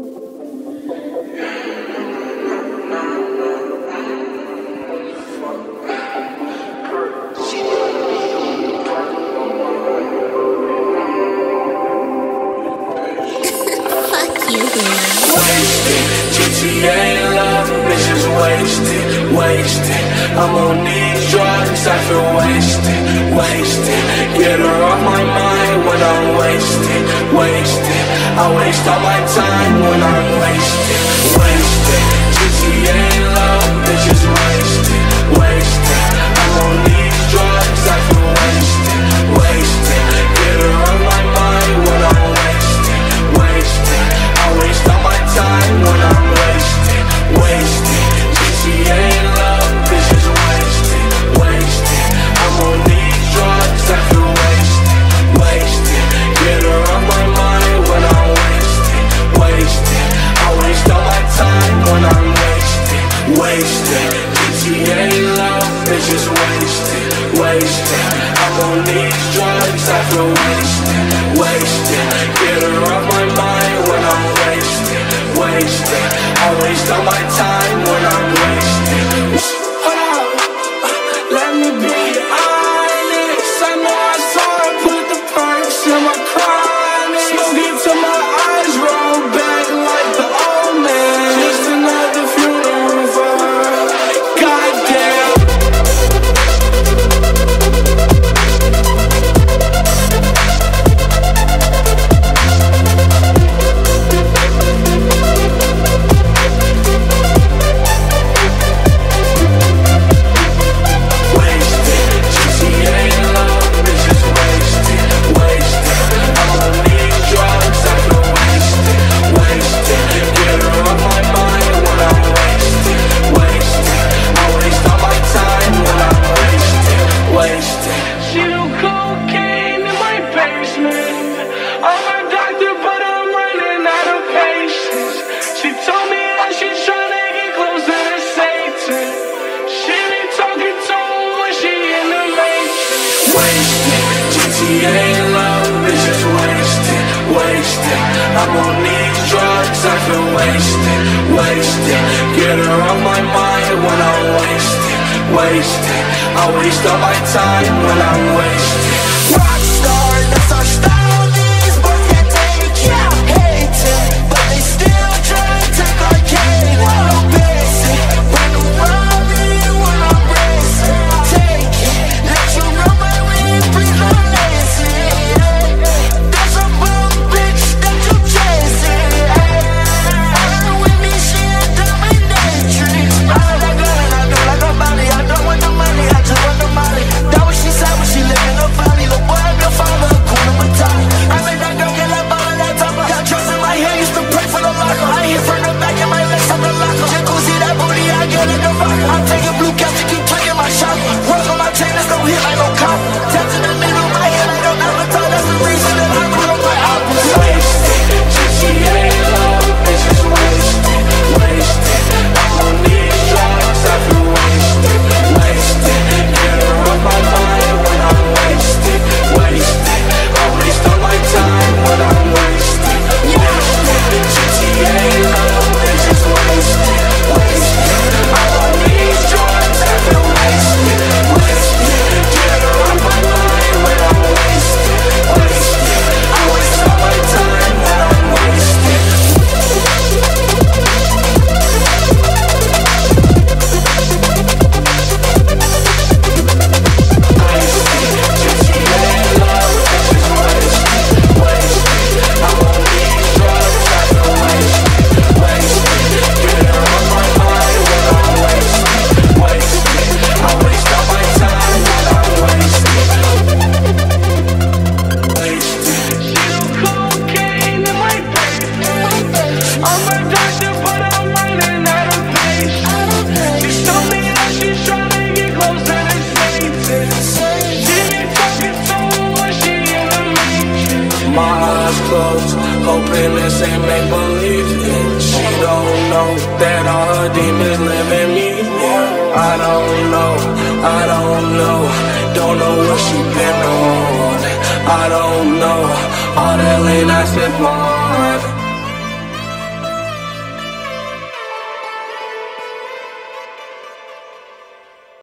I'm on these drugs, I feel wasted, wasted. Get her off my mind when I'm wasted, wasted. I waste all my time when I'm wasted, wasted. GTA love, bitches wasted, wasted. I'm on these drugs, I feel wasted, wasted. Get her off my mind when I'm wasted, wasted. I waste all my time when I'm wasted, wasted. GTA love, bitches wasted, wasted. I'm on these drugs, I feel wasted, wasted. Get her off my mind when I'm wasted, wasted. I waste all my time when I'm wasted, wasted. GTA love, bitches wasted, wasted. I'm on these drugs, I feel wasted, wasted. Get her off my mind when I'm wasted, wasted. I waste all my time when I'm wasted. Let me be honest. I know I saw her put the Percs in my chronic. Smokin till my eyes roll back like the omen. Just another funeral for her. Goddamn. I'm on these drugs, I feel wasted, wasted. Get her off my mind when I'm wasted, wasted. I waste all my time when I'm wasted. Rockstar, that's our style. These boys can't take it. Hate it, but they still try to take our game. No basic, when I'm running, when I'm racing. Take it, let you run my way, breathe on lazy. That's a bum bitch that you chasing. I'm with me, she a dominatrix. I like her and I do like her body. I don't want the money, I just want the money. That what she said when she lived in the valley. Look boy, I'm your father, Kuna Matali. I made that girl get that ball and that topper. Got drugs in my hand, used to pray for the locker. I hit from the back and my legs on the locker. Jacuzzi, that booty, I get like a rocker. I'm taking blue caps to keep taking my shot. Rose on my chain, there's no hit like no cop. Taps in the middle of my head like no avatar. That's the reason that I run my album. Wasted, GTA love, bitches wasted, wasted. I'm on these drugs, I feel wasted, wasted. Get her off my mind when I'm wasted, wasted. I waste all my time when I'm wasted, wasted. GTA love, bitches wasted, wasted. I'm on these drugs, I feel wasted, wasted. Get her off my mind when I'm wasted, wasted. I waste all my time when I'm wasted. Hoping this ain't make believe. She don't know that all her demons live in me. I don't know, I don't know. Don't know what she been on. I don't know. All that late night slip on.